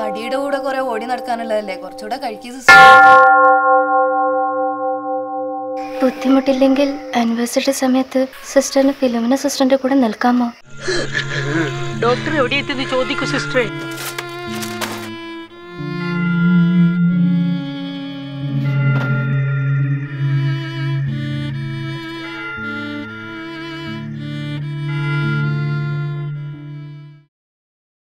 മടിയുടെ കൂടെ കുറെ ഓടി നടക്കാനുള്ളതല്ലേ, കുറച്ചുകൂടെ കഴിക്കുക സിസ്റ്റർ. ബുദ്ധിമുട്ടില്ലെങ്കിൽ ആനിവേഴ്സറി സമയത്ത് സിസ്റ്ററിന് ഫിലോമിന സിസ്റ്ററിന്റെ കൂടെ നിൽക്കാമോ? ഡോക്ടർ എവിടെ എത്തിയെന്ന് ചോദിക്കൂ സിസ്റ്ററെ.